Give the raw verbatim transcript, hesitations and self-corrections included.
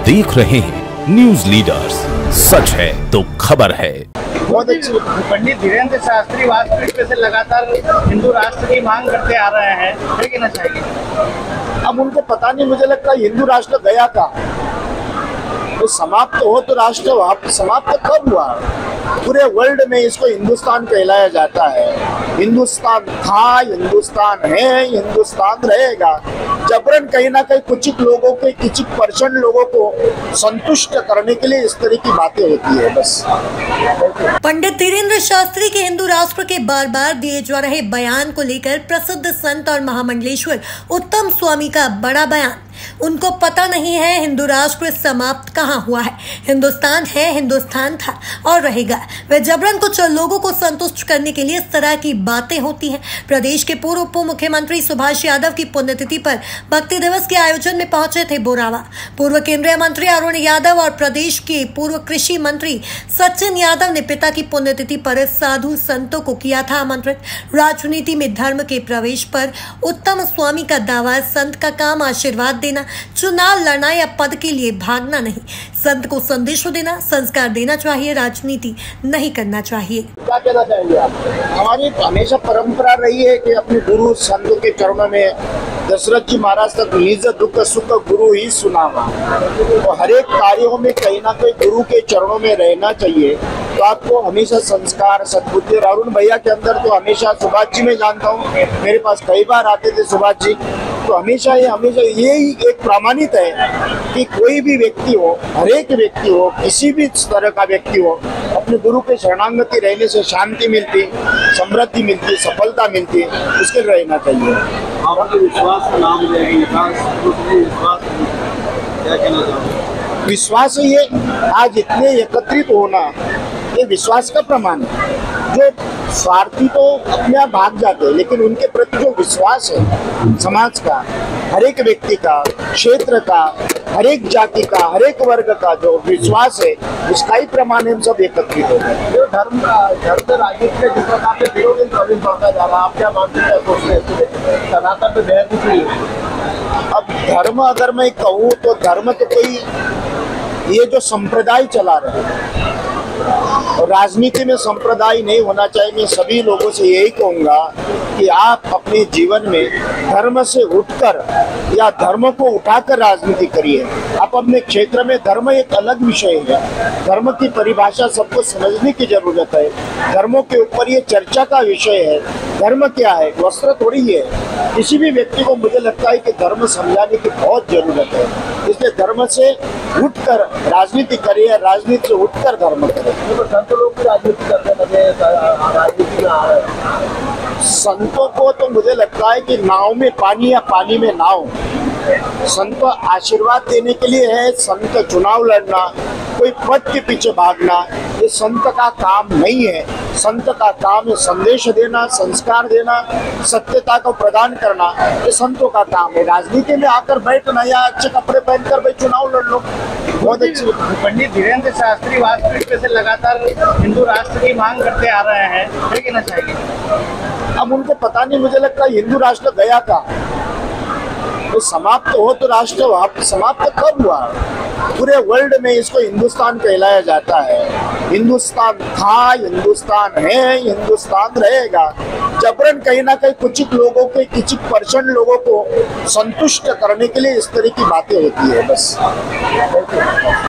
देख रहे हैं न्यूज लीडर्स, सच है तो खबर है। बहुत अच्छी। पंडित धीरेन्द्र शास्त्री वास्तविक से लगातार हिंदू राष्ट्र की मांग करते आ रहे हैं, क्या कहना चाहिए? अब उनको पता नहीं, मुझे लगता है हिंदू राष्ट्र गया था, तो समाप्त हो तो राष्ट्र वहाँ समाप्त कब हुआ? पूरे वर्ल्ड में इसको हिंदुस्तान कहलाया जाता है। हिंदुस्तान था, हिंदुस्तान है, हिंदुस्तान रहेगा। जबरन कहीं ना कहीं कुछ लोगों के कुछ परसेंट लोगों को संतुष्ट करने के लिए इस तरह की बातें होती है बस। पंडित धीरेन्द्र शास्त्री के हिंदू राष्ट्र के बार बार दिए जा रहे बयान को लेकर प्रसिद्ध संत और महामंडलेश्वर उत्तम स्वामी का बड़ा बयान। उनको पता नहीं है हिंदू राष्ट्र समाप्त कहाँ हुआ है। हिंदुस्तान है, हिंदुस्तान था और रहेगा। वे जबरन कुछ लोगों को संतुष्ट करने के लिए इस तरह की बातें होती हैं। प्रदेश के पूर्व उप मुख्यमंत्री सुभाष यादव की पुण्यतिथि पर भक्ति दिवस के आयोजन में पहुंचे थे बोरावा। पूर्व केंद्रीय मंत्री अरुण यादव और प्रदेश के पूर्व कृषि मंत्री सचिन यादव ने पिता की पुण्यतिथि पर साधु संतों को किया था आमंत्रित। राजनीति में धर्म के प्रवेश पर उत्तम स्वामी का दावा, संत का काम आशीर्वाद देना, चुनाव लड़ना या पद के लिए भागना नहीं। संत को संदेश देना, संस्कार देना चाहिए, राजनीति नहीं करना चाहिए। क्या कहना चाहेंगे आप? हमारी हमेशा परंपरा रही है कि अपने गुरु संतों के चरणों में, दशरथ जी महाराज तक निज दुख सुख गुरु ही सुनावा। तो हर एक कार्यों में कहीं ना कहीं गुरु के चरणों में रहना चाहिए। तो आपको हमेशा संस्कार सद्बुद्धि, अरुण भैया के अंदर तो हमेशा, सुभाष जी में जानता हूँ, मेरे पास कई बार आते थे सुभाष जी, तो हमेशा ये हमेशा यही एक प्रमाणित है कि कोई भी व्यक्ति हो, हर एक व्यक्ति हो, किसी भी तरह का व्यक्ति हो, अपने गुरु के शरणागति रहने से शांति मिलती, समृद्धि मिलती, सफलता मिलती, उसके रहना चाहिए। आपके विश्वास का नाम विश्वास क्या कहना चाहोगे? विश्वास ये आज इतने एकत्रित होना, ये विश्वास का प्रमाण है। जो स्वार्थी तो अपने आप भाग जाते हैं, लेकिन उनके प्रति जो विश्वास है समाज का, हर एक व्यक्ति का, क्षेत्र का, हर एक जाति का, हर एक वर्ग का जो विश्वास है, उसका ही प्रमाण हम सब एकत्रित हो गए। जो धर्म का धर्म राजनीति में जिस प्रकार से दिनों दिन प्रवीण बढ़ता जा रहा है, आप क्या मानते हैं? सोचते सनातन पे बेहद निकली। अब धर्म अगर मैं कहूँ तो धर्म तो कोई ये जो संप्रदाय चला रहे हैं, और राजनीति में संप्रदाय नहीं होना चाहिए। मैं सभी लोगों से यही कहूँगा कि आप अपने जीवन में धर्म से उठकर या धर्म को उठाकर राजनीति करिए। आप अपने क्षेत्र में, धर्म एक अलग विषय है, धर्म की परिभाषा सबको समझने की जरूरत है। धर्मों के ऊपर ये चर्चा का विषय है। धर्म क्या है? वस्त्र थोड़ी है। किसी भी व्यक्ति को मुझे लगता है कि धर्म समझाने की बहुत जरूरत है। इसलिए धर्म से उठकर राजनीति करिए, राजनीति से उठकर धर्म करें। संत लोग भी राजनीति करते लगे, राजनीति में आ रहे। संतों को तो मुझे लगता है कि नाव में पानी या पानी में नाव। संत आशीर्वाद देने के लिए है, संत चुनाव लड़ना, कोई पद के पीछे भागना, ये संत का काम नहीं है। संत का काम है संदेश देना, संस्कार देना, सत्यता को प्रदान करना, ये संतों का काम है। राजनीति में आकर बैठना या अच्छे कपड़े पहनकर भाई चुनाव लड़ लो, बहुत अच्छी। पंडित धीरेन्द्र शास्त्री वास्तविक से लगातार हिंदू राष्ट्र की मांग करते आ रहे हैं, क्या कहना चाहिए? अब उनको पता नहीं, मुझे लगता है हिंदू राष्ट्र गया था, तो समाप्त हो तो राष्ट्र वहाँ समाप्त कब हुआ? पूरे वर्ल्ड में इसको हिंदुस्तान कहलाया जाता है। हिंदुस्तान था, हिंदुस्तान है, हिंदुस्तान रहेगा। जबरन कहीं ना कहीं कुछ लोगों के कुछ परसेंट लोगों को संतुष्ट करने के लिए इस तरह की बातें होती है बस।